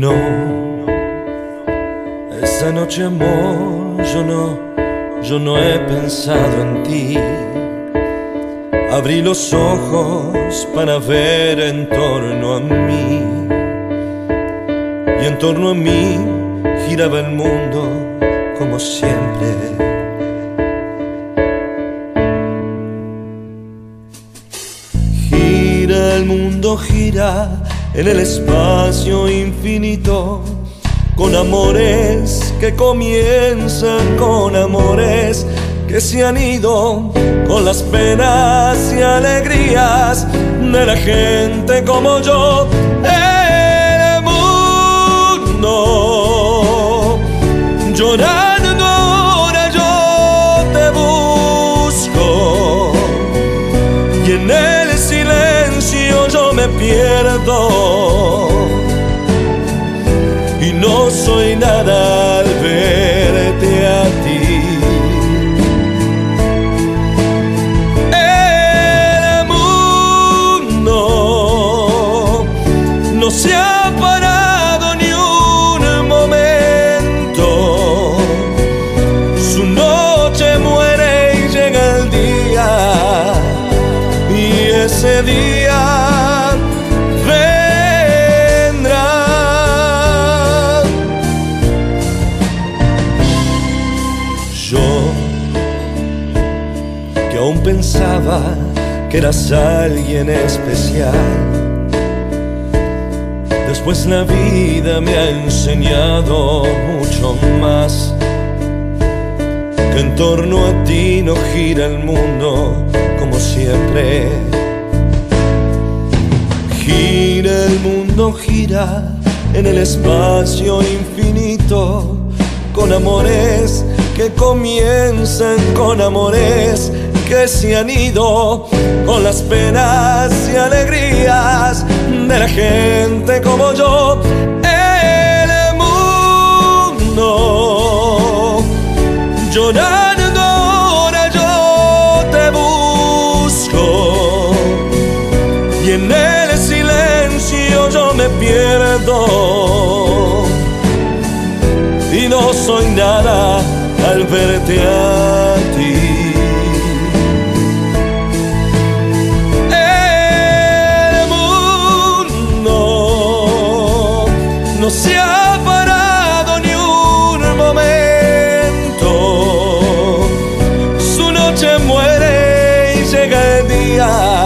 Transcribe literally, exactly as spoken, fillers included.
No, esta noche amor, yo no, yo no he pensado en ti. Abrí los ojos para ver en torno a mí, y en torno a mí giraba el mundo como siempre. Gira el mundo, gira en el espacio infinito, con amores que comienzan, con amores que se han ido, con las penas y alegrías de la gente como yo. El mundo llorando ahora yo te busco, y en el silencio yo me pierdo, y no soy nada al verte a ti. El mundo no se ha parado ni un momento, su noche muere y llega el día, y ese día que aún pensaba que eras alguien especial. Después la vida me ha enseñado mucho más, que en torno a ti no gira el mundo como siempre. Gira el mundo, gira en el espacio infinito, con amores que comienzan, con amores que se han ido, con las penas y alegrías de la gente como yo. El mundo llorando ahora yo te busco, y en el silencio yo me pierdo, y no soy nada al verte a ti. El mundo no se ha parado ni un momento, su noche muere y llega el día,